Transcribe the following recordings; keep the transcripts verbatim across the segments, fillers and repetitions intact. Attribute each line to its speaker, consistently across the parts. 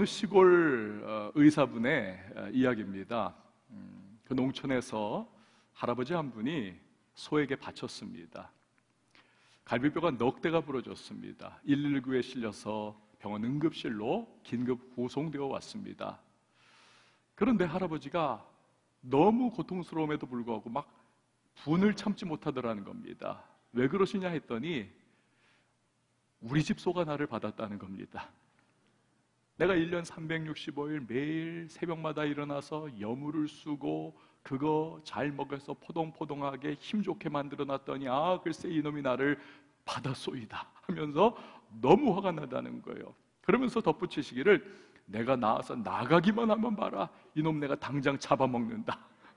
Speaker 1: 어느 시골 어, 의사분의 어, 이야기입니다. 음, 그 농촌에서 할아버지 한 분이 소에게 바쳤습니다. 갈비뼈가 넉 대가 부러졌습니다. 일일구에 실려서 병원 응급실로 긴급 후송되어 왔습니다. 그런데 할아버지가 너무 고통스러움에도 불구하고 막 분을 참지 못하더라는 겁니다. 왜 그러시냐 했더니 우리 집 소가 나를 받았다는 겁니다. 내가 일 년 삼백육십오 일 매일 새벽마다 일어나서 여물을 쓰고 그거 잘 먹여서 포동포동하게 힘좋게 만들어놨더니 아 글쎄 이놈이 나를 받았소이다 하면서 너무 화가 나다는 거예요. 그러면서 덧붙이시기를 내가 나와서 나가기만 하면 봐라 이놈 내가 당장 잡아먹는다.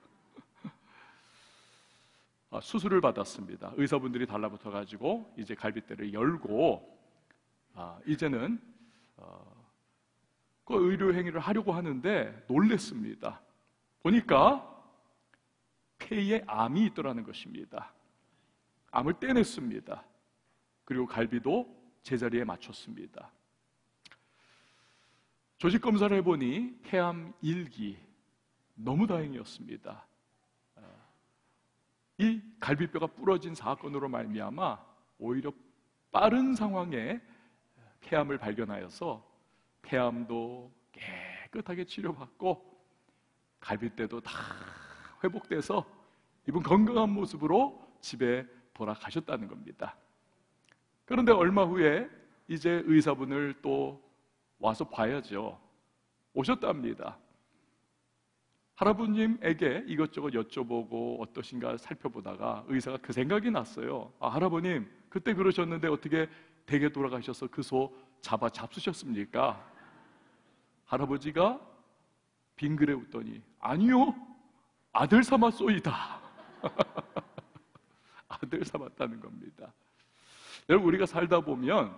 Speaker 1: 아, 수술을 받았습니다. 의사분들이 달라붙어가지고 이제 갈빗대를 열고 아, 이제는 어, 그 의료 행위를 하려고 하는데 놀랬습니다. 보니까 폐에 암이 있더라는 것입니다. 암을 떼냈습니다. 그리고 갈비도 제자리에 맞췄습니다. 조직 검사를 해보니 폐암 일 기, 너무 다행이었습니다. 이 갈비뼈가 부러진 사건으로 말미암아 오히려 빠른 상황에 폐암을 발견하여서 폐암도 깨끗하게 치료받고 갈빗대도 다 회복돼서 이분 건강한 모습으로 집에 돌아가셨다는 겁니다. 그런데 얼마 후에 이제 의사분을 또 와서 봐야죠. 오셨답니다. 할아버님에게 이것저것 여쭤보고 어떠신가 살펴보다가 의사가 그 생각이 났어요. 아, 할아버님 그때 그러셨는데 어떻게 댁에 돌아가셔서 그 소 잡아 잡수셨습니까? 할아버지가 빙그레 웃더니 아니요 아들 삼았소이다. 아들 삼았다는 겁니다. 여러분 우리가 살다 보면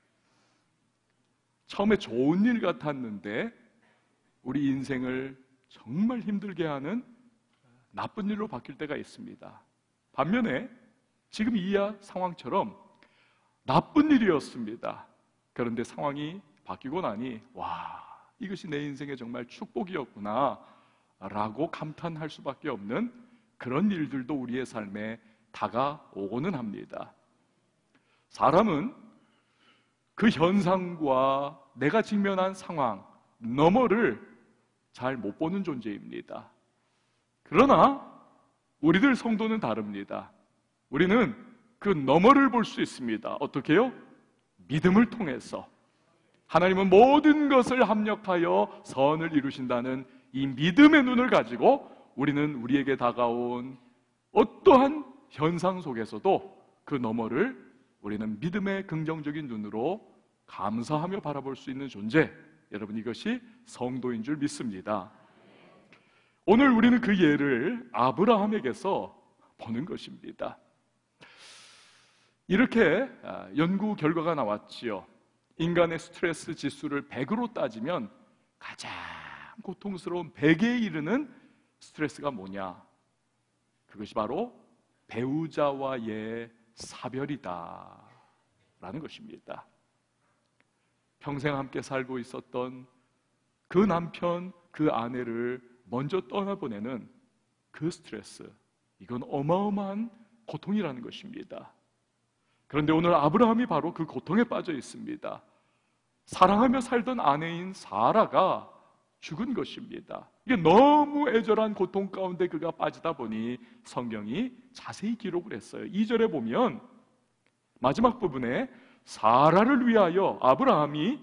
Speaker 1: 처음에 좋은 일 같았는데 우리 인생을 정말 힘들게 하는 나쁜 일로 바뀔 때가 있습니다. 반면에 지금 이 상황처럼 나쁜 일이었습니다. 그런데 상황이 바뀌고 나니 와 이것이 내 인생의 정말 축복이었구나 라고 감탄할 수밖에 없는 그런 일들도 우리의 삶에 다가오고는 합니다. 사람은 그 현상과 내가 직면한 상황 너머를 잘 못 보는 존재입니다. 그러나 우리들 성도는 다릅니다. 우리는 그 너머를 볼 수 있습니다. 어떻게 해요? 믿음을 통해서. 하나님은 모든 것을 합력하여 선을 이루신다는 이 믿음의 눈을 가지고 우리는 우리에게 다가온 어떠한 현상 속에서도 그 너머를 우리는 믿음의 긍정적인 눈으로 감사하며 바라볼 수 있는 존재, 여러분 이것이 성도인 줄 믿습니다. 오늘 우리는 그 예를 아브라함에게서 보는 것입니다. 이렇게 연구 결과가 나왔지요. 인간의 스트레스 지수를 백으로 따지면 가장 고통스러운 백에 이르는 스트레스가 뭐냐? 그것이 바로 배우자와의 사별이다 라는 것입니다. 평생 함께 살고 있었던 그 남편, 그 아내를 먼저 떠나보내는 그 스트레스, 이건 어마어마한 고통이라는 것입니다. 그런데 오늘 아브라함이 바로 그 고통에 빠져 있습니다. 사랑하며 살던 아내인 사라가 죽은 것입니다. 이게 너무 애절한 고통 가운데 그가 빠지다 보니 성경이 자세히 기록을 했어요. 이 절에 보면 마지막 부분에 사라를 위하여 아브라함이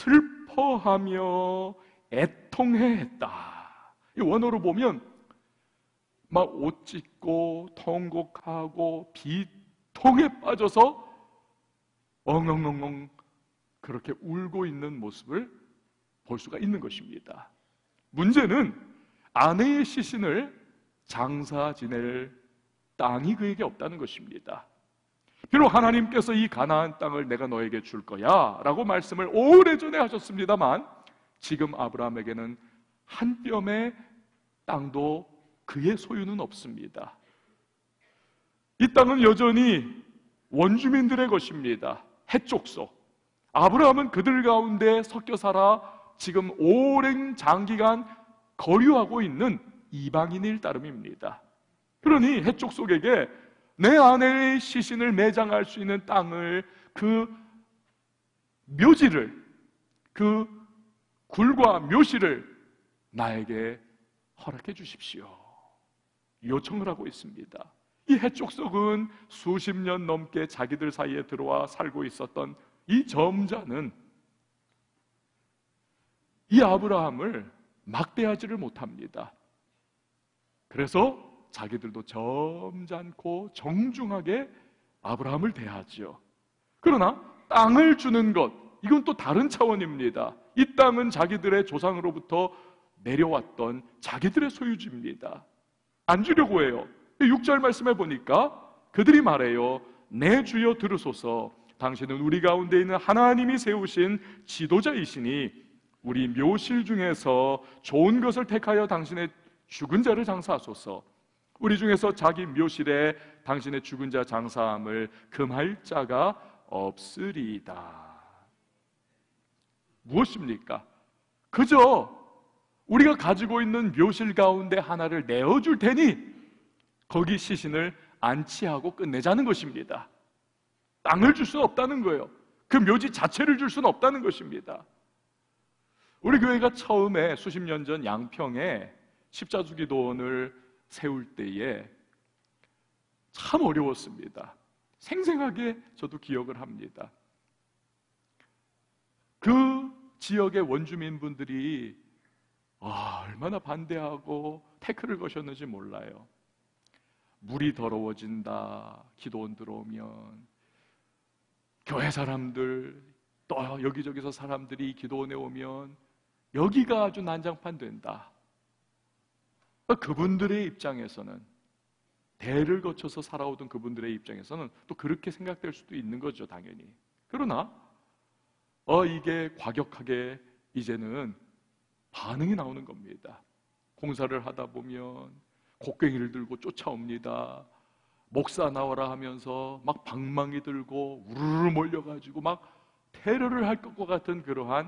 Speaker 1: 슬퍼하며 애통해했다. 이 원어로 보면 막 옷 찢고 통곡하고 비통에 빠져서 엉엉엉엉 그렇게 울고 있는 모습을 볼 수가 있는 것입니다. 문제는 아내의 시신을 장사 지낼 땅이 그에게 없다는 것입니다. 비록 하나님께서 이 가나안 땅을 내가 너에게 줄 거야 라고 말씀을 오래전에 하셨습니다만 지금 아브라함에게는 한 뼘의 땅도 그의 소유는 없습니다. 이 땅은 여전히 원주민들의 것입니다. 해족속. 아브라함은 그들 가운데 섞여 살아 지금 오랜 장기간 거류하고 있는 이방인일 따름입니다. 그러니 해족속에게 내 아내의 시신을 매장할 수 있는 땅을, 그 묘지를, 그 굴과 묘실을 나에게 허락해 주십시오, 요청을 하고 있습니다. 이 해족속은 수십 년 넘게 자기들 사이에 들어와 살고 있었던 이 점자는 이 아브라함을 막대하지를 못합니다. 그래서 자기들도 점잖고 정중하게 아브라함을 대하죠. 그러나 땅을 주는 것, 이건 또 다른 차원입니다. 이 땅은 자기들의 조상으로부터 내려왔던 자기들의 소유지입니다. 안 주려고 해요. 육 절 말씀해 보니까 그들이 말해요. 내 주여 들으소서. 당신은 우리 가운데 있는 하나님이 세우신 지도자이시니 우리 묘실 중에서 좋은 것을 택하여 당신의 죽은 자를 장사하소서. 우리 중에서 자기 묘실에 당신의 죽은 자 장사함을 금할 자가 없으리이다. 무엇입니까? 그저 우리가 가지고 있는 묘실 가운데 하나를 내어줄 테니 거기 시신을 안치하고 끝내자는 것입니다. 땅을 줄 수는 없다는 거예요. 그 묘지 자체를 줄 수는 없다는 것입니다. 우리 교회가 처음에 수십 년 전 양평에 십자수기도원을 세울 때에 참 어려웠습니다. 생생하게 저도 기억을 합니다. 그 지역의 원주민분들이 아, 얼마나 반대하고 태클을 거셨는지 몰라요. 물이 더러워진다, 기도원 들어오면. 교회 사람들, 또 여기저기서 사람들이 기도원에 오면 여기가 아주 난장판 된다. 그분들의 입장에서는, 대를 거쳐서 살아오던 그분들의 입장에서는 또 그렇게 생각될 수도 있는 거죠, 당연히. 그러나 어 이게 과격하게 이제는 반응이 나오는 겁니다. 공사를 하다 보면 곡괭이를 들고 쫓아옵니다. 목사 나와라 하면서 막 방망이 들고 우르르 몰려가지고 막 테러를 할 것과 같은 그러한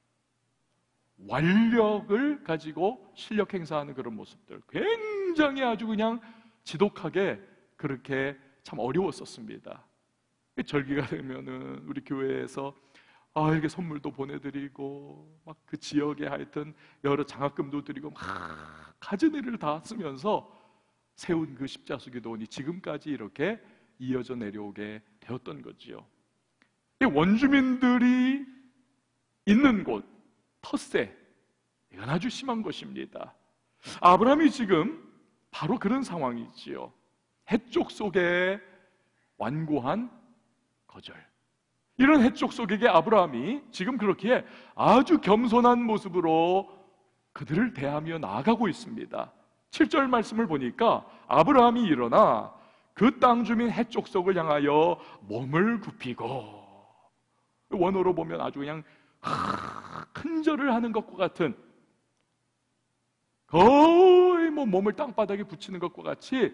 Speaker 1: 완력을 가지고 실력 행사하는 그런 모습들, 굉장히 아주 그냥 지독하게 그렇게 참 어려웠었습니다. 절기가 되면은 우리 교회에서 아, 이렇게 선물도 보내드리고 막 그 지역에 하여튼 여러 장학금도 드리고 막 가진 일을 다 쓰면서 세운 그 십자수기도원이 지금까지 이렇게 이어져 내려오게 되었던 거지요. 이 원주민들이 있는 곳, 텃세, 이건 아주 심한 것입니다. 아브라함이 지금 바로 그런 상황이지요. 해쪽 속에 완고한 거절. 이런 해쪽 속에게 아브라함이 지금 그렇게 아주 겸손한 모습으로 그들을 대하며 나아가고 있습니다. 칠 절 말씀을 보니까 아브라함이 일어나 그 땅 주민 해쪽 속을 향하여 몸을 굽히고, 원어로 보면 아주 그냥 큰 절을 하는 것과 같은, 거의 뭐 몸을 땅바닥에 붙이는 것과 같이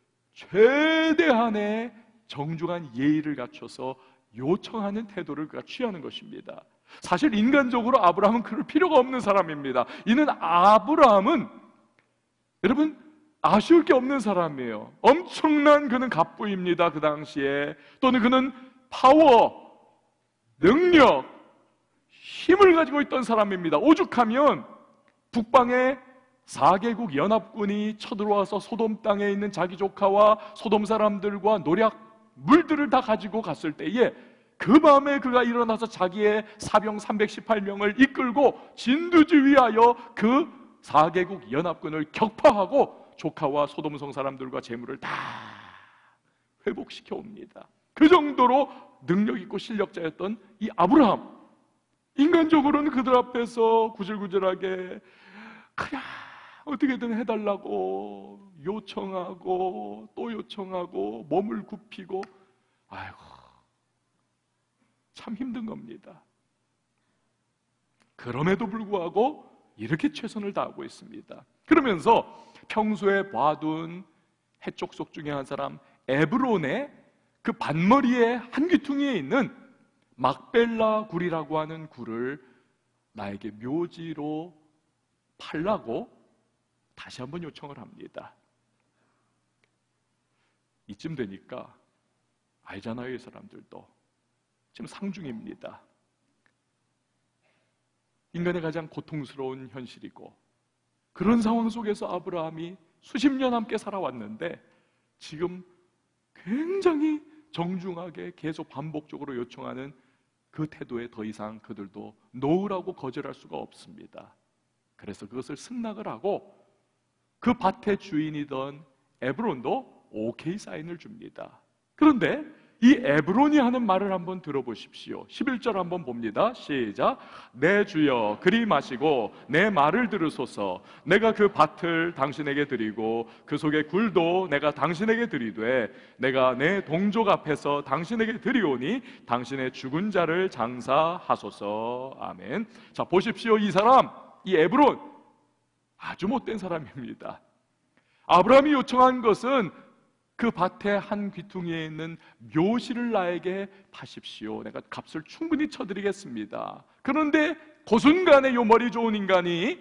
Speaker 1: 최대한의 정중한 예의를 갖춰서 요청하는 태도를 그가 취하는 것입니다. 사실 인간적으로 아브라함은 그럴 필요가 없는 사람입니다. 이는 아브라함은 여러분 아쉬울 게 없는 사람이에요. 엄청난 그는 갑부입니다. 그 당시에. 또는 그는 파워, 능력, 힘을 가지고 있던 사람입니다. 오죽하면 북방의 사 개국 연합군이 쳐들어와서 소돔 땅에 있는 자기 조카와 소돔 사람들과 노략 물들을 다 가지고 갔을 때에 그 밤에 그가 일어나서 자기의 사병 삼백십팔 명을 이끌고 진두지휘하여 그 사 개국 연합군을 격파하고 조카와 소돔성 사람들과 재물을 다 회복시켜 옵니다. 그 정도로 능력 있고 실력자였던 이 아브라함, 인간적으로는 그들 앞에서 구질구질하게 그냥 어떻게든 해달라고 요청하고 또 요청하고 몸을 굽히고, 아이고 참 힘든 겁니다. 그럼에도 불구하고 이렇게 최선을 다하고 있습니다. 그러면서 평소에 봐둔 해쪽 속 중에 한 사람 에브론의 그 반머리의 한 귀퉁이에 있는 막벨라 굴이라고 하는 굴을 나에게 묘지로 팔라고 다시 한번 요청을 합니다. 이쯤 되니까 알잖아요, 이 사람들도. 지금 상중입니다. 인간의 가장 고통스러운 현실이고, 그런 상황 속에서 아브라함이 수십 년 함께 살아왔는데 지금 굉장히 정중하게 계속 반복적으로 요청하는 그 태도에 더 이상 그들도 놓으라고 거절할 수가 없습니다. 그래서 그것을 승낙을 하고 그 밭의 주인이던 에브론도 오케이 사인을 줍니다. 그런데 이 에브론이 하는 말을 한번 들어보십시오. 십일 절 한번 봅니다. 시작. 내 주여 그리 마시고 내 말을 들으소서. 내가 그 밭을 당신에게 드리고 그 속의 굴도 내가 당신에게 드리되 내가 내 동족 앞에서 당신에게 드리오니 당신의 죽은 자를 장사하소서. 아멘. 자, 보십시오. 이 사람, 이 에브론 아주 못된 사람입니다. 아브라함이 요청한 것은 그 밭의 한 귀퉁이에 있는 묘시를 나에게 파십시오. 내가 값을 충분히 쳐드리겠습니다. 그런데 그 순간에 요 머리 좋은 인간이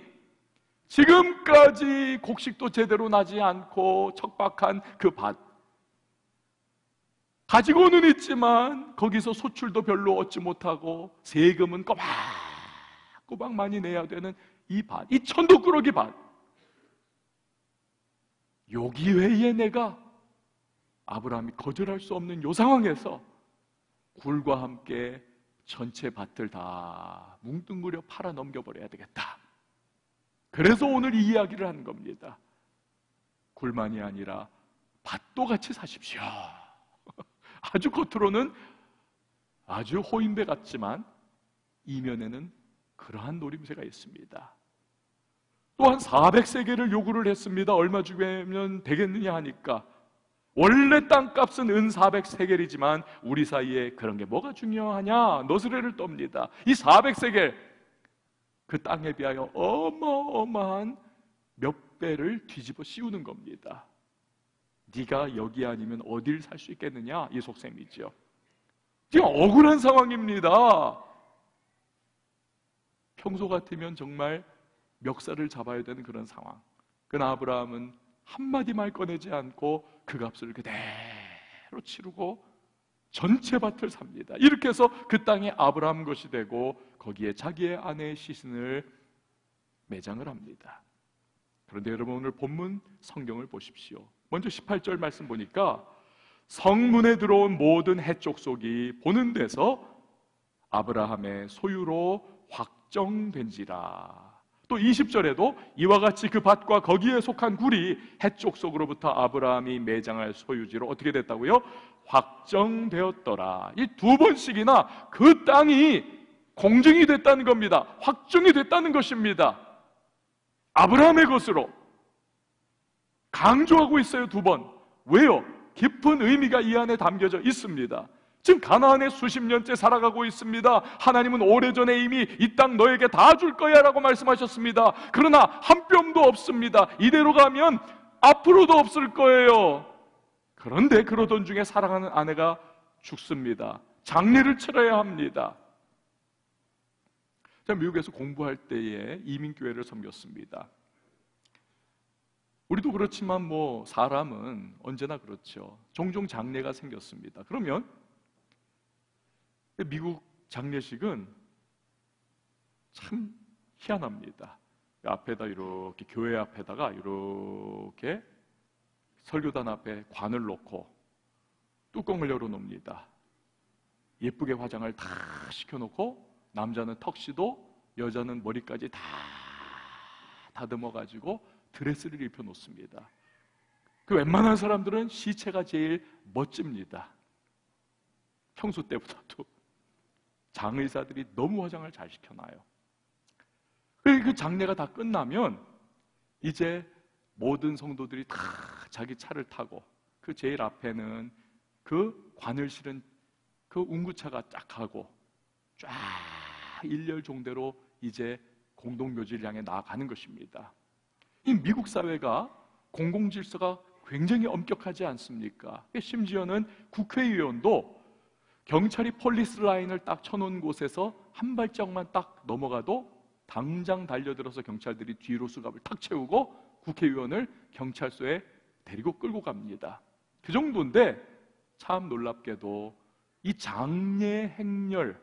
Speaker 1: 지금까지 곡식도 제대로 나지 않고 척박한 그 밭, 가지고는 있지만 거기서 소출도 별로 얻지 못하고 세금은 꼬박꼬박 많이 내야 되는 이 밭, 이 천도꾸러기 밭, 여기 외에 내가 아브라함이 거절할 수 없는 이 상황에서 굴과 함께 전체 밭을 다 뭉뚱그려 팔아 넘겨버려야 되겠다. 그래서 오늘 이 이야기를 하는 겁니다. 굴만이 아니라 밭도 같이 사십시오. 아주 겉으로는 아주 호인배 같지만 이면에는 그러한 노림새가 있습니다. 또한 사백 세겔을 요구를 했습니다. 얼마 주면 되겠느냐 하니까 원래 땅값은 은 사백 세겔이지만 우리 사이에 그런 게 뭐가 중요하냐 너스레를 떱니다. 이 사백 세겔 그 땅에 비하여 어마어마한 몇 배를 뒤집어 씌우는 겁니다. 네가 여기 아니면 어딜 살 수 있겠느냐 이 속셈이죠. 지금 억울한 상황입니다. 평소 같으면 정말 멱살을 잡아야 되는 그런 상황. 그러나 아브라함은 한마디 말 꺼내지 않고 그 값을 그대로 치르고 전체 밭을 삽니다. 이렇게 해서 그 땅이 아브라함 것이 되고 거기에 자기의 아내의 시신을 매장을 합니다. 그런데 여러분 오늘 본문 성경을 보십시오. 먼저 십팔 절 말씀 보니까 성문에 들어온 모든 해족속이 보는 데서 아브라함의 소유로 확정된지라. 또 이십 절에도 이와 같이 그 밭과 거기에 속한 굴이 해족속으로부터 아브라함이 매장할 소유지로 어떻게 됐다고요? 확정되었더라. 이 두 번씩이나 그 땅이 공증이 됐다는 겁니다. 확정이 됐다는 것입니다. 아브라함의 것으로 강조하고 있어요. 두 번. 왜요? 깊은 의미가 이 안에 담겨져 있습니다. 지금 가나안에 수십 년째 살아가고 있습니다. 하나님은 오래전에 이미 이 땅 너에게 다 줄 거야 라고 말씀하셨습니다. 그러나 한 뼘도 없습니다. 이대로 가면 앞으로도 없을 거예요. 그런데 그러던 중에 사랑하는 아내가 죽습니다. 장례를 치러야 합니다. 제가 미국에서 공부할 때에 이민교회를 섬겼습니다. 우리도 그렇지만 뭐 사람은 언제나 그렇죠. 종종 장례가 생겼습니다. 그러면 미국 장례식은 참 희한합니다. 앞에다 이렇게 교회 앞에다가 이렇게 설교단 앞에 관을 놓고 뚜껑을 열어놓습니다. 예쁘게 화장을 다 시켜놓고 남자는 턱시도, 여자는 머리까지 다 다듬어가지고 드레스를 입혀놓습니다. 그 웬만한 사람들은 시체가 제일 멋집니다. 평소 때보다도. 장의사들이 너무 화장을 잘 시켜놔요. 그 장례가 다 끝나면 이제 모든 성도들이 다 자기 차를 타고 그 제일 앞에는 그 관을 실은 그 운구차가 쫙 하고 쫙 일렬 종대로 이제 공동묘지를 향해 나아가는 것입니다. 이 미국 사회가 공공질서가 굉장히 엄격하지 않습니까? 심지어는 국회의원도 경찰이 폴리스 라인을 딱 쳐놓은 곳에서 한 발짝만 딱 넘어가도 당장 달려들어서 경찰들이 뒤로 수갑을 탁 채우고 국회의원을 경찰서에 데리고 끌고 갑니다. 그 정도인데 참 놀랍게도 이 장례 행렬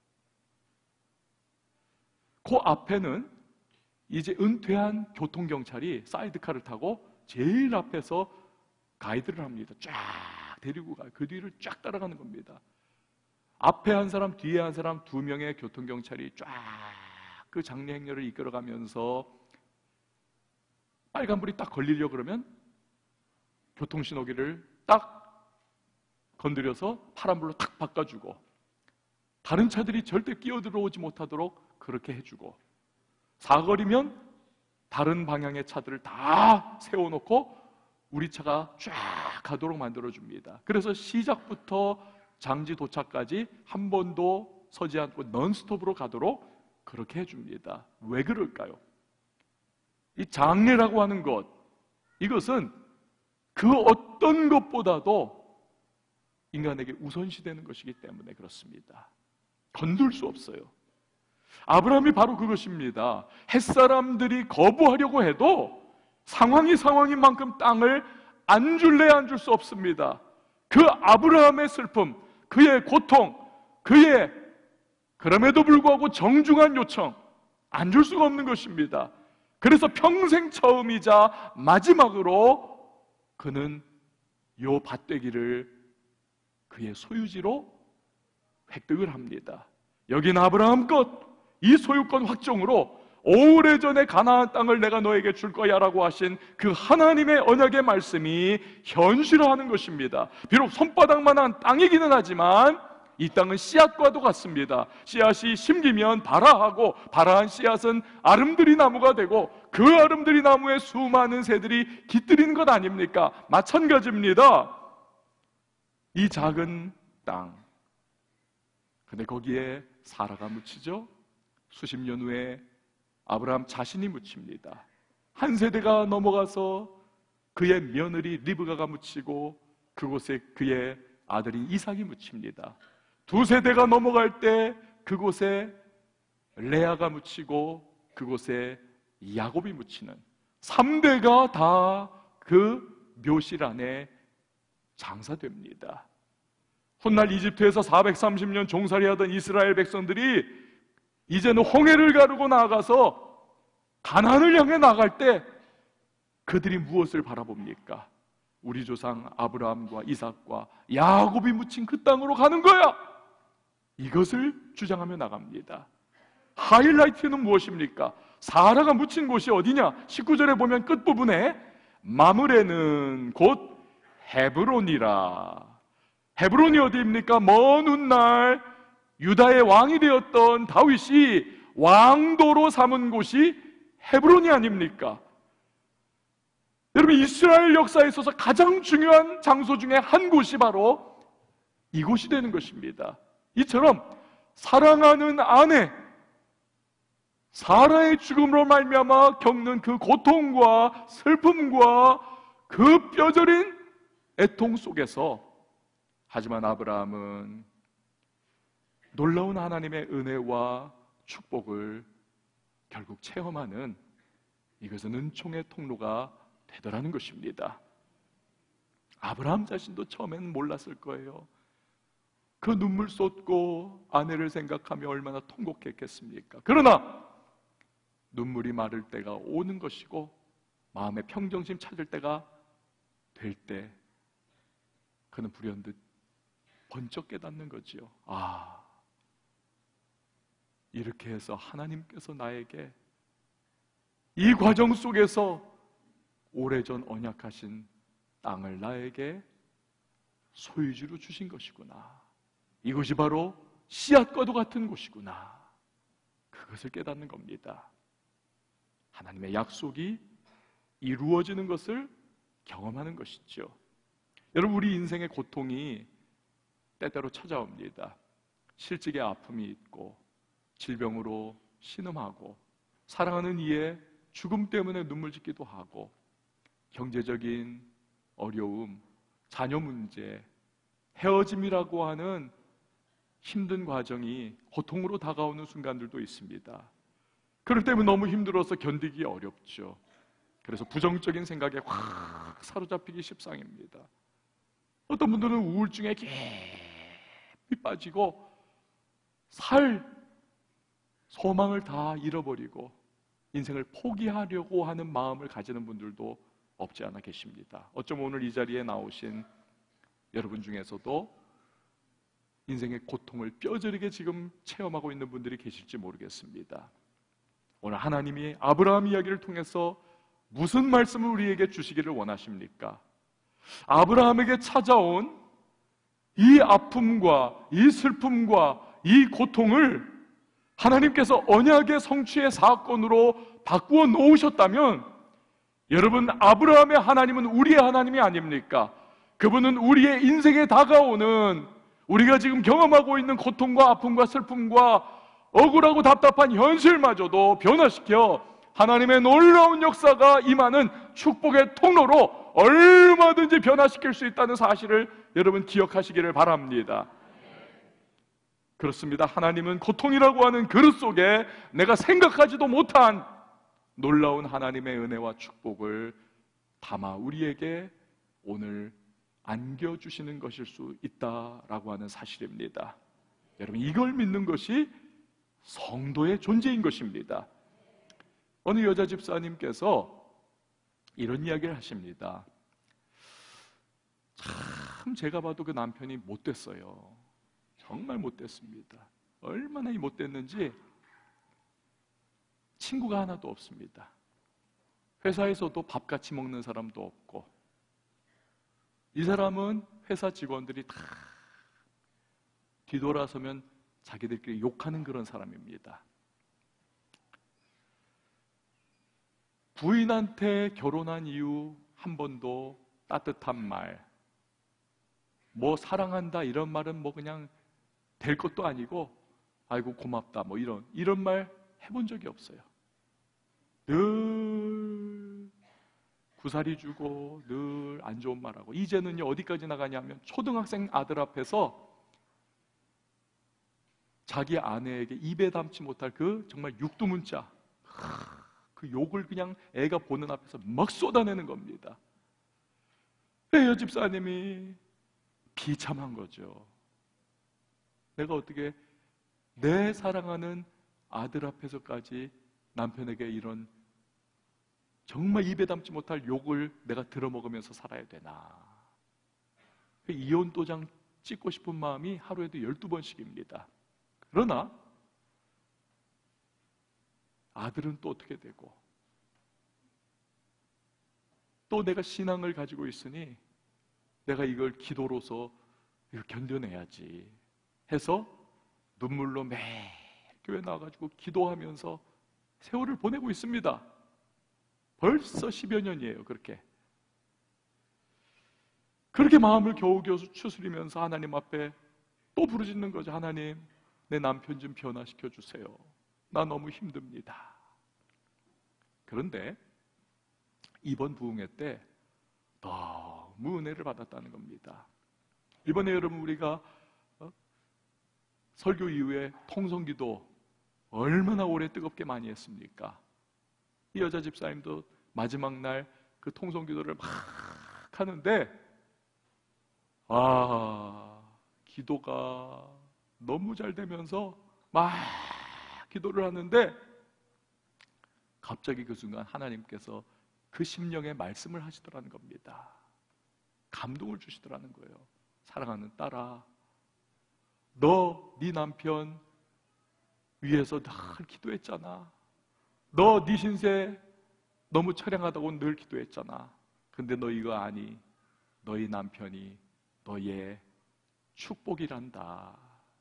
Speaker 1: 그 앞에는 이제 은퇴한 교통경찰이 사이드카를 타고 제일 앞에서 가이드를 합니다. 쫙 데리고 가요. 그 뒤를 쫙 따라가는 겁니다. 앞에 한 사람, 뒤에 한 사람, 두 명의 교통경찰이 쫙 그 장례 행렬을 이끌어가면서 빨간불이 딱 걸리려고 그러면 교통신호기를 딱 건드려서 파란불로 탁 바꿔주고, 다른 차들이 절대 끼어들어오지 못하도록 그렇게 해주고, 사거리면 다른 방향의 차들을 다 세워놓고 우리 차가 쫙 가도록 만들어줍니다. 그래서 시작부터 장지 도착까지 한 번도 서지 않고 넌스톱으로 가도록 그렇게 해줍니다. 왜 그럴까요? 이 장례라고 하는 것, 이것은 그 어떤 것보다도 인간에게 우선시되는 것이기 때문에 그렇습니다. 건들 수 없어요. 아브라함이 바로 그것입니다. 햇사람들이 거부하려고 해도 상황이 상황인 만큼 땅을 안 줄래 안 줄 수 없습니다. 그 아브라함의 슬픔, 그의 고통, 그의 그럼에도 불구하고 정중한 요청, 안 줄 수가 없는 것입니다. 그래서 평생 처음이자 마지막으로 그는 요 밭되기를 그의 소유지로 획득을 합니다. 여긴 아브라함 것, 이 소유권 확정으로 오래전에 가나안 땅을 내가 너에게 줄 거야 라고 하신 그 하나님의 언약의 말씀이 현실화하는 것입니다. 비록 손바닥만한 땅이기는 하지만 이 땅은 씨앗과도 같습니다. 씨앗이 심기면 발아하고 발아한 씨앗은 아름드리 나무가 되고 그 아름드리 나무에 수많은 새들이 깃들이는 것 아닙니까? 마찬가지입니다. 이 작은 땅, 근데 거기에 사라가 묻히죠. 수십 년 후에 아브라함 자신이 묻힙니다. 한 세대가 넘어가서 그의 며느리 리브가가 묻히고 그곳에 그의 아들인 이삭이 묻힙니다. 두 세대가 넘어갈 때 그곳에 레아가 묻히고 그곳에 야곱이 묻히는 삼 대가 다 그 묘실 안에 장사됩니다. 훗날 이집트에서 사백삼십 년 종살이하던 이스라엘 백성들이 이제는 홍해를 가르고 나아가서 가나안을 향해 나갈 때 그들이 무엇을 바라봅니까? 우리 조상 아브라함과 이삭과 야곱이 묻힌 그 땅으로 가는 거야! 이것을 주장하며 나갑니다. 하이라이트는 무엇입니까? 사라가 묻힌 곳이 어디냐? 십구 절에 보면 끝부분에 마므레는 곧 헤브론이라. 헤브론이 어디입니까? 먼 훗날 유다의 왕이 되었던 다윗이 왕도로 삼은 곳이 헤브론이 아닙니까? 여러분, 이스라엘 역사에 있어서 가장 중요한 장소 중에 한 곳이 바로 이곳이 되는 것입니다. 이처럼 사랑하는 아내 사라의 죽음으로 말미암아 겪는 그 고통과 슬픔과 그 뼈저린 애통 속에서, 하지만 아브라함은 놀라운 하나님의 은혜와 축복을 결국 체험하는, 이것은 은총의 통로가 되더라는 것입니다. 아브라함 자신도 처음에는 몰랐을 거예요. 그 눈물 쏟고 아내를 생각하며 얼마나 통곡했겠습니까? 그러나 눈물이 마를 때가 오는 것이고 마음의 평정심 찾을 때가 될 때 그는 불현듯 번쩍 깨닫는 거지요. 아, 이렇게 해서 하나님께서 나에게 이 과정 속에서 오래전 언약하신 땅을 나에게 소유주로 주신 것이구나. 이것이 바로 씨앗과도 같은 곳이구나. 그것을 깨닫는 겁니다. 하나님의 약속이 이루어지는 것을 경험하는 것이죠. 여러분, 우리 인생의 고통이 때때로 찾아옵니다. 실직의 아픔이 있고 질병으로 신음하고 사랑하는 이의 죽음 때문에 눈물 짓기도 하고 경제적인 어려움, 자녀 문제, 헤어짐이라고 하는 힘든 과정이 고통으로 다가오는 순간들도 있습니다. 그럴 때면 너무 힘들어서 견디기 어렵죠. 그래서 부정적인 생각에 확 사로잡히기 십상입니다. 어떤 분들은 우울증에 깊이 빠지고 살 소망을 다 잃어버리고 인생을 포기하려고 하는 마음을 가지는 분들도 없지 않아 계십니다. 어쩌면 오늘 이 자리에 나오신 여러분 중에서도 인생의 고통을 뼈저리게 지금 체험하고 있는 분들이 계실지 모르겠습니다. 오늘 하나님이 아브라함 이야기를 통해서 무슨 말씀을 우리에게 주시기를 원하십니까? 아브라함에게 찾아온 이 아픔과 이 슬픔과 이 고통을 하나님께서 언약의 성취의 사건으로 바꾸어 놓으셨다면, 여러분, 아브라함의 하나님은 우리의 하나님이 아닙니까? 그분은 우리의 인생에 다가오는 우리가 지금 경험하고 있는 고통과 아픔과 슬픔과 억울하고 답답한 현실마저도 변화시켜 하나님의 놀라운 역사가 임하는 축복의 통로로 얼마든지 변화시킬 수 있다는 사실을 여러분 기억하시기를 바랍니다. 그렇습니다. 하나님은 고통이라고 하는 그릇 속에 내가 생각하지도 못한 놀라운 하나님의 은혜와 축복을 담아 우리에게 오늘 안겨주시는 것일 수 있다라고 하는 사실입니다. 여러분, 이걸 믿는 것이 성도의 존재인 것입니다. 어느 여자 집사님께서 이런 이야기를 하십니다. 참 제가 봐도 그 남편이 못됐어요. 정말 못됐습니다. 얼마나 이 못됐는지 친구가 하나도 없습니다. 회사에서도 밥 같이 먹는 사람도 없고, 이 사람은 회사 직원들이 다 뒤돌아서면 자기들끼리 욕하는 그런 사람입니다. 부인한테 결혼한 이후 한 번도 따뜻한 말, 뭐 사랑한다 이런 말은 뭐 그냥 될 것도 아니고 아이고 고맙다 뭐 이런 이런 말 해본 적이 없어요. 늘 구사리 주고 늘 안 좋은 말하고, 이제는요 어디까지 나가냐면 초등학생 아들 앞에서 자기 아내에게 입에 담지 못할 그 정말 육두문자, 그 욕을 그냥 애가 보는 앞에서 막 쏟아내는 겁니다. 여 집사님이 비참한 거죠. 내가 어떻게 내 사랑하는 아들 앞에서까지 남편에게 이런 정말 입에 담지 못할 욕을 내가 들어먹으면서 살아야 되나. 이혼 도장 찍고 싶은 마음이 하루에도 열두 번씩입니다. 그러나 아들은 또 어떻게 되고, 또 내가 신앙을 가지고 있으니 내가 이걸 기도로서 이걸 견뎌내야지 해서 눈물로 매일 교회 나와가지고 기도하면서 세월을 보내고 있습니다. 벌써 십여 년이에요. 그렇게 그렇게 마음을 겨우겨우 추스리면서 하나님 앞에 또 부르짖는 거죠. 하나님, 내 남편 좀 변화시켜 주세요. 나 너무 힘듭니다. 그런데 이번 부흥회 때 너무 은혜를 받았다는 겁니다. 이번에 여러분 우리가 어? 설교 이후에 통성기도 얼마나 오래 뜨겁게 많이 했습니까? 이 여자 집사님도 마지막 날 그 통성기도를 막 하는데, 아, 기도가 너무 잘 되면서 막 기도를 하는데 갑자기 그 순간 하나님께서 그 심령에 말씀을 하시더라는 겁니다. 감동을 주시더라는 거예요. 사랑하는 딸아, 너 네 남편 위해서 늘 기도했잖아. 너 네 신세 너무 처량하다고 늘 기도했잖아. 근데 너 이거 아니? 너희 남편이 너의 축복이란다.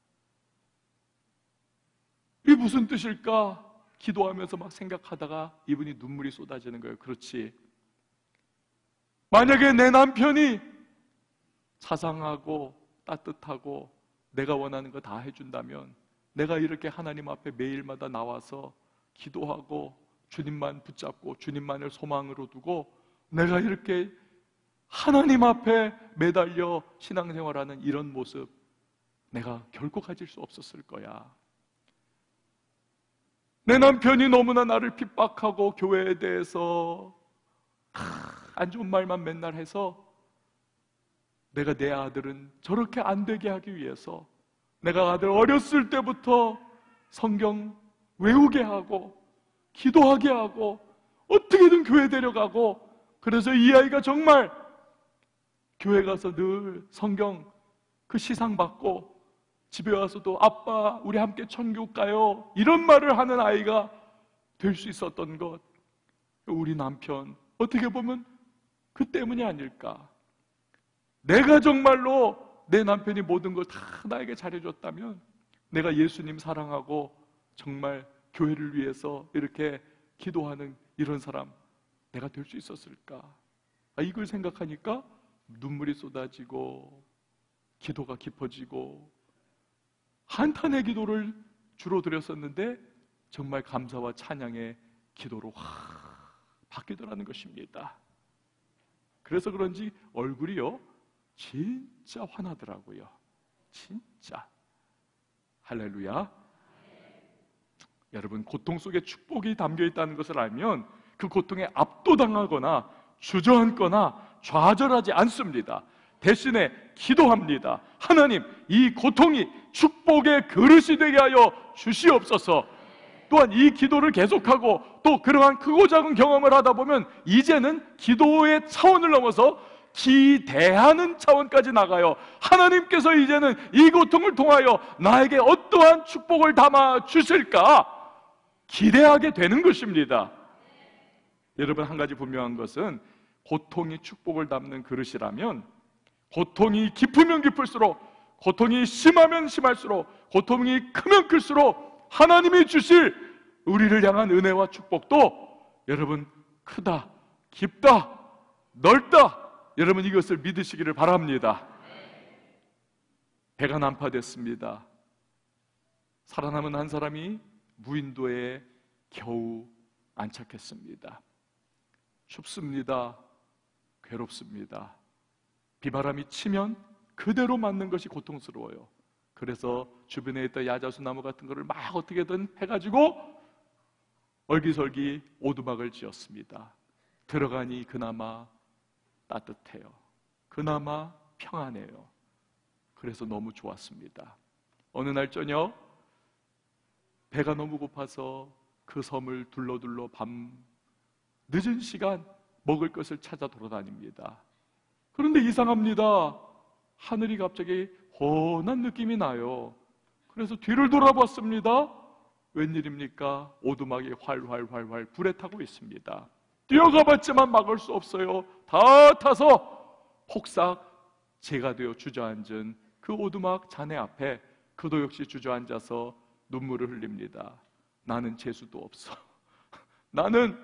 Speaker 1: 이게 무슨 뜻일까? 기도하면서 막 생각하다가 이분이 눈물이 쏟아지는 거예요. 그렇지, 만약에 내 남편이 자상하고 따뜻하고 내가 원하는 거 다 해준다면 내가 이렇게 하나님 앞에 매일마다 나와서 기도하고 주님만 붙잡고 주님만을 소망으로 두고 내가 이렇게 하나님 앞에 매달려 신앙생활하는 이런 모습 내가 결코 가질 수 없었을 거야. 내 남편이 너무나 나를 핍박하고 교회에 대해서 안 좋은 말만 맨날 해서 내가 내 아들은 저렇게 안 되게 하기 위해서 내가 아들 어렸을 때부터 성경 외우게 하고 기도하게 하고 어떻게든 교회 데려가고, 그래서 이 아이가 정말 교회 가서 늘 성경 그 시상 받고 집에 와서도 아빠 우리 함께 천국 가요 이런 말을 하는 아이가 될 수 있었던 것, 우리 남편 어떻게 보면 그 때문이 아닐까. 내가 정말로 내 남편이 모든 걸 다 나에게 잘해줬다면 내가 예수님 사랑하고 정말 교회를 위해서 이렇게 기도하는 이런 사람 내가 될 수 있었을까. 아, 이걸 생각하니까 눈물이 쏟아지고 기도가 깊어지고, 한탄의 기도를 주로 드렸었는데 정말 감사와 찬양의 기도로 확 바뀌더라는 것입니다. 그래서 그런지 얼굴이요 진짜 환하더라고요. 진짜. 할렐루야. 여러분, 고통 속에 축복이 담겨 있다는 것을 알면 그 고통에 압도당하거나 주저앉거나 좌절하지 않습니다. 대신에 기도합니다. 하나님, 이 고통이 축복의 그릇이 되게 하여 주시옵소서. 또한 이 기도를 계속하고 또 그러한 크고 작은 경험을 하다 보면 이제는 기도의 차원을 넘어서 기대하는 차원까지 나가요. 하나님께서 이제는 이 고통을 통하여 나에게 어떠한 축복을 담아 주실까 기대하게 되는 것입니다. 여러분, 한 가지 분명한 것은 고통이 축복을 담는 그릇이라면 고통이 깊으면 깊을수록, 고통이 심하면 심할수록, 고통이 크면 클수록 하나님이 주실 우리를 향한 은혜와 축복도 여러분 크다, 깊다, 넓다. 여러분 이것을 믿으시기를 바랍니다. 배가 난파됐습니다. 살아남은 한 사람이 무인도에 겨우 안착했습니다. 춥습니다. 괴롭습니다. 비바람이 치면 그대로 맞는 것이 고통스러워요. 그래서 주변에 있던 야자수 나무 같은 거를 막 어떻게든 해가지고 얼기설기 오두막을 지었습니다. 들어가니 그나마 따뜻해요. 그나마 평안해요. 그래서 너무 좋았습니다. 어느 날 저녁 배가 너무 고파서 그 섬을 둘러둘러 밤 늦은 시간 먹을 것을 찾아 돌아다닙니다. 그런데 이상합니다. 하늘이 갑자기 환한 느낌이 나요. 그래서 뒤를 돌아봤습니다. 웬일입니까? 오두막이 활활활활 불에 타고 있습니다. 뛰어가 봤지만 막을 수 없어요. 다 타서 폭삭 재가 되어 주저앉은 그 오두막 잔해 앞에 그도 역시 주저앉아서 눈물을 흘립니다. 나는 재수도 없어. 나는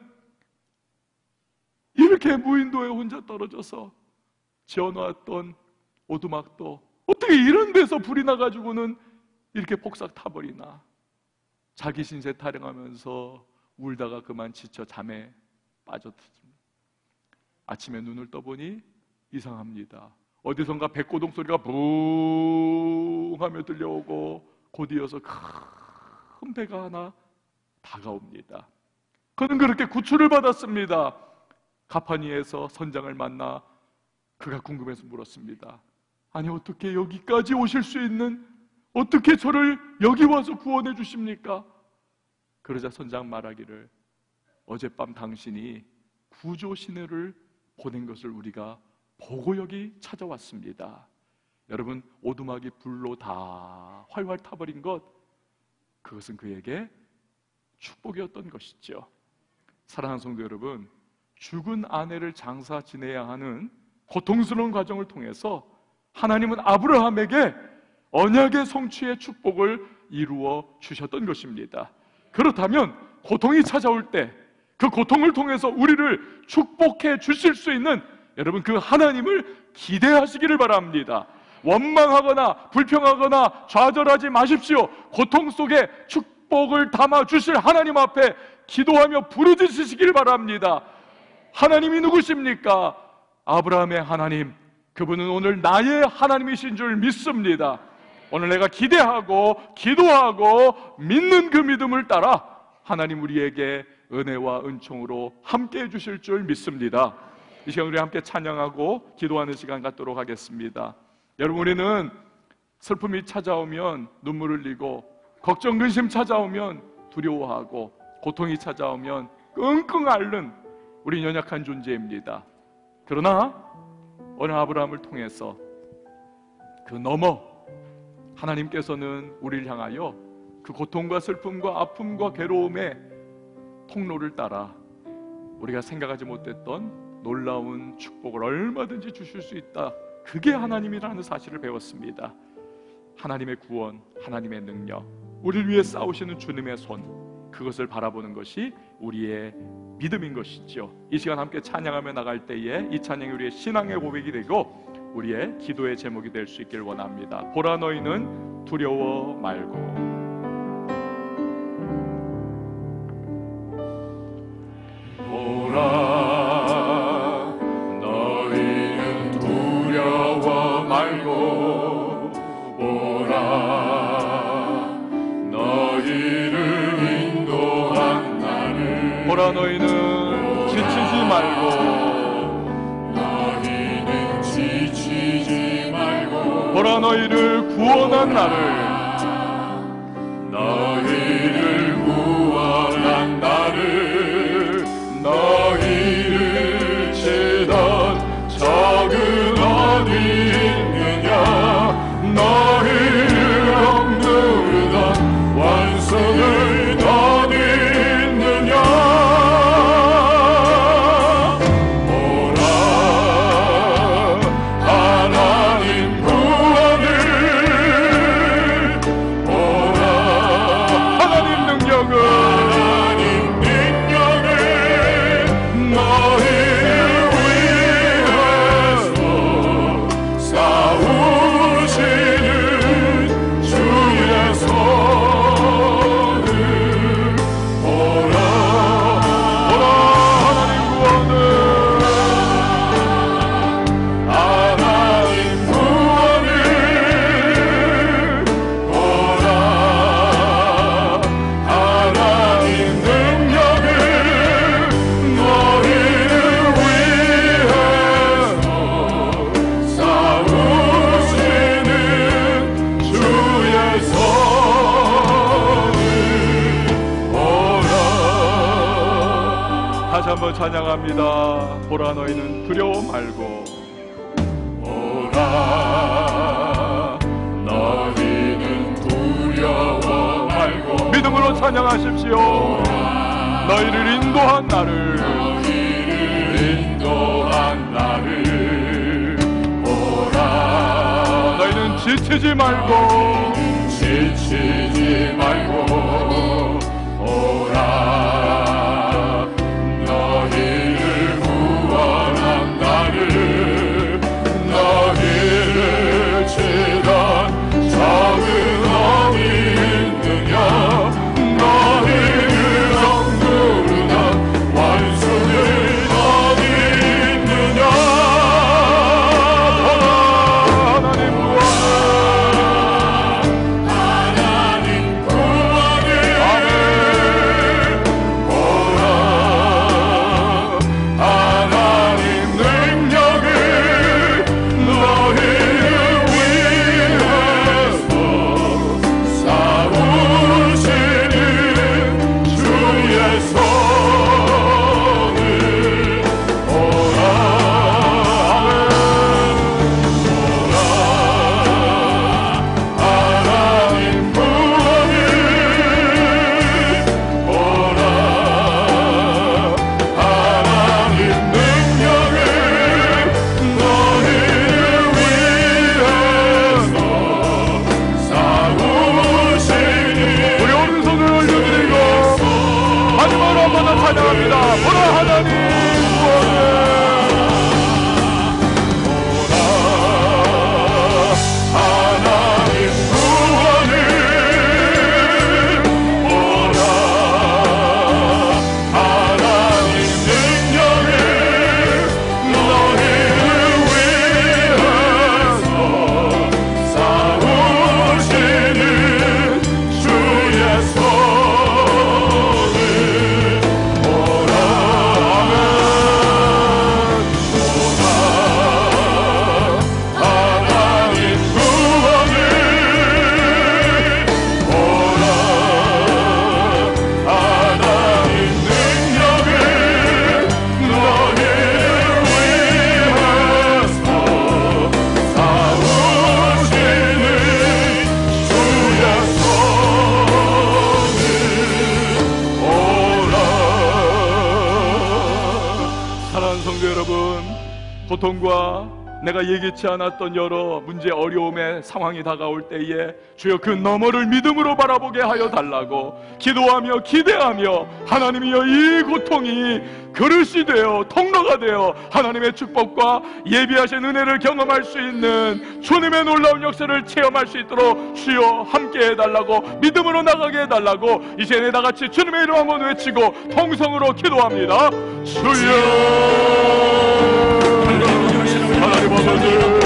Speaker 1: 이렇게 무인도에 혼자 떨어져서 지어놓았던 오두막도 어떻게 이런 데서 불이 나가지고는 이렇게 폭삭 타버리나. 자기 신세 타령하면서 울다가 그만 지쳐 잠에 빠졌습니다. 아침에 눈을 떠보니 이상합니다. 어디선가 백고동 소리가 붕 하며 들려오고 곧이어서 큰 배가 하나 다가옵니다. 그는 그렇게 구출을 받았습니다. 가파니에서 선장을 만나 그가 궁금해서 물었습니다. 아니 어떻게 여기까지 오실 수 있는, 어떻게 저를 여기 와서 구원해 주십니까? 그러자 선장 말하기를 어젯밤 당신이 구조 신호를 보낸 것을 우리가 보고 여기 찾아왔습니다. 여러분, 오두막이 불로 다 활활 타버린 것, 그것은 그에게 축복이었던 것이죠. 사랑하는 성도 여러분, 죽은 아내를 장사 지내야 하는 고통스러운 과정을 통해서 하나님은 아브라함에게 언약의 성취의 축복을 이루어 주셨던 것입니다. 그렇다면 고통이 찾아올 때 그 고통을 통해서 우리를 축복해 주실 수 있는 여러분 그 하나님을 기대하시기를 바랍니다. 원망하거나 불평하거나 좌절하지 마십시오. 고통 속에 축복을 담아 주실 하나님 앞에 기도하며 부르짖으시기를 바랍니다. 하나님이 누구십니까? 아브라함의 하나님, 그분은 오늘 나의 하나님이신 줄 믿습니다. 오늘 내가 기대하고 기도하고 믿는 그 믿음을 따라 하나님 우리에게 은혜와 은총으로 함께 해주실 줄 믿습니다. 이 시간 우리 함께 찬양하고 기도하는 시간 갖도록 하겠습니다. 여러분, 우리는 슬픔이 찾아오면 눈물을 흘리고, 걱정 근심 찾아오면 두려워하고, 고통이 찾아오면 끙끙 앓는 우리 연약한 존재입니다. 그러나 오늘 아브라함을 통해서 그 너머 하나님께서는 우리를 향하여 그 고통과 슬픔과 아픔과 괴로움의 통로를 따라 우리가 생각하지 못했던 놀라운 축복을 얼마든지 주실 수 있다. 그게 하나님이라는 사실을 배웠습니다. 하나님의 구원, 하나님의 능력, 우리를 위해 싸우시는 주님의 손, 그것을 바라보는 것이 우리의 믿음인 것이죠. 이 시간 함께 찬양하며 나갈 때에 이 찬양이 우리의 신앙의 고백이 되고 우리의 기도의 제목이 될 수 있길 원합니다. 보라, 너희는 두려워 말고. 보라, 너희는 두려워 말고. 보라, 너희를 인도한 나를. 보라, 너희는 지치지 말고. 너희는 지치지 말고. 보라, 너희를 구원한 나를. 너희를 구원한 나를. 너희를 치던 적은 어디 있느냐. 너희를 억누르던 원수는 어디 있느냐. 보라, 하나님 구원을. 보라, 하나님 능력을. 하나님 능력을. 너희를 위해서 싸우시는 주의 손을. 보라, 보라, 하나님 구원을. 하나님 구원을. 보라, 하나님 능력을. 너희를 위해서 싸우시는 주의 손을. 보라. 다시 한번 찬양합니다. 보라, 너희는 두려워 말고. 보라, 너희는 두려워 말고. 믿음으로 찬양하십시오. 너희를 인도한 나를. 너희를 인도한 나를. 보라, 너희는 지치지 말고. 지치지 말고. 보라, 너희를 구원한 나를. 너희를 치던 적은 어디 있느냐. 너희를 억누르던 원수는 어디 있느냐. 하나님 구원을. 하나님 구원을. 고통과 내가 예기치 않았던 여러 문제 어려움의 상황이 다가올 때에 주여 그 너머를 믿음으로 바라보게 하여 달라고 기도하며 기대하며, 하나님이여 이 고통이 그릇이 되어 통로가 되어 하나님의 축복과 예비하신 은혜를 경험할 수 있는 주님의 놀라운 역사를 체험할 수 있도록 주여 함께 해달라고, 믿음으로 나가게 해달라고 이제 내 다같이 주님의 이름 한번 외치고 통성으로 기도합니다. 주여 하나님 아버지,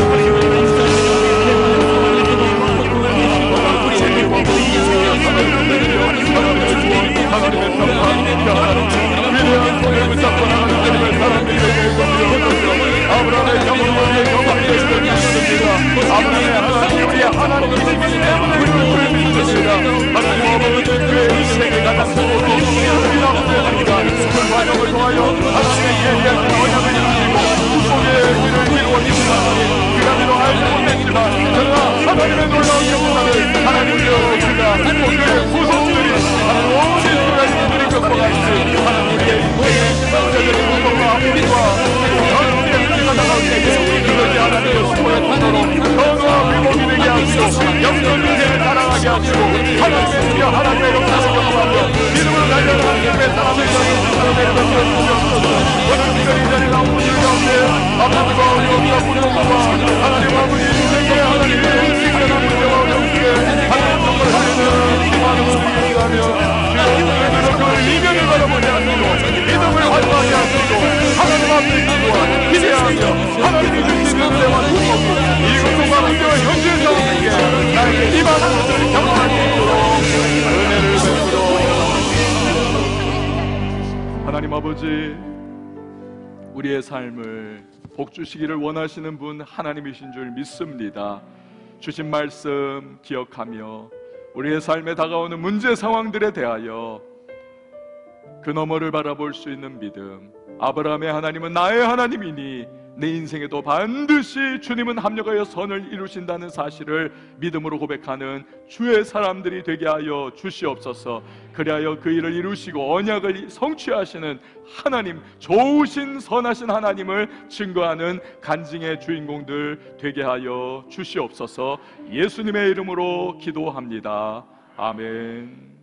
Speaker 1: 하나님의 평화, 위대한 손을 잡고 나가는 하나님의 사람들이 되게 아브라함의 경험을 경험하게 되었습니다. 아브라함의 하나님이 하나님이시기 때문에 그를 믿습니다. 하나님 아버지, 그의 인생에 가장 소원이 우리 아버지입니다. 그 과정을 통하여 하나님의 예리하신 언약을 이루시고 축복의 일을 이루어주시는 하나님, 그가 비록 알지 못했지만 그러나 하나님의 놀라운 역사를 하나님이여 그가 그의 구속들이 하나님 온 이스라엘인들이 겪어갔지 하나님의 인생의 신앙자들의 고통과 아픔과 전쟁의 문제가 나갈 때에 그것이 하나님의 수고의 통로로 변화와 회복이 되게 하시고 영적 인생을 자랑하게 하시고 하나님의 수여 하나님의 역사를 경험하며 믿음으로 달려가는 하나님의 사람을 사람의 것을 주시옵소서. 오늘 특별히 이 자리에 나온 분들 가운데 아버지와 어려움과 고통과 하나님 아버지 인생의 하나님의 생겨난 문제와 어려움 중에 하나님 정말 하시는 많은 분들이 있다며 주여 그걸 이면을 바라보지 않고 믿음을 활용하게 하시고 하나님 앞에 기도하고 기대하며 하나님이 주시는 은혜와 축복이 이 고통과 문제와 현재 상황에게 나에게 임하는 것을 경험할 수 있도록 은혜를 베풀어 하나님 아버지, 우리의 삶을 복주시기를 원하시는 분 하나님이신 줄 믿습니다. 주신 말씀 기억하며 우리의 삶에 다가오는 문제 상황들에 대하여 그 너머를 바라볼 수 있는 믿음, 아브라함의 하나님은 나의 하나님이니 내 인생에도 반드시 주님은 합력하여 선을 이루신다는 사실을 믿음으로 고백하는 주의 사람들이 되게 하여 주시옵소서. 그리하여 그 일을 이루시고 언약을 성취하시는 하나님, 좋으신 선하신 하나님을 증거하는 간증의 주인공들 되게 하여 주시옵소서. 예수님의 이름으로 기도합니다. 아멘.